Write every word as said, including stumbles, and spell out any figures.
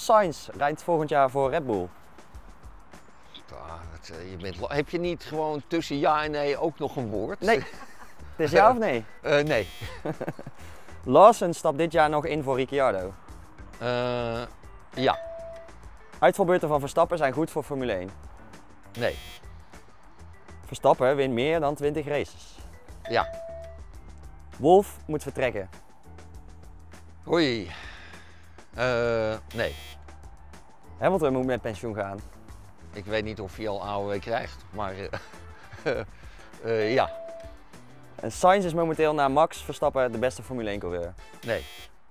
Sainz rijdt volgend jaar voor Red Bull. Ah, het, eh, je bent, heb je niet gewoon tussen ja en nee ook nog een woord? Nee. Het is ja of nee? Uh, nee. Lawson stapt dit jaar nog in voor Ricciardo. Uh, ja. Uitvalbeurten van Verstappen zijn goed voor Formule één. Nee. Verstappen wint meer dan twintig races. Ja. Wolff moet vertrekken. Oei. Uh, nee. Hamilton moet met pensioen gaan. Ik weet niet of hij al A O W krijgt, maar uh, uh, ja. En Sainz is momenteel na Max Verstappen de beste Formule één coureur. Nee.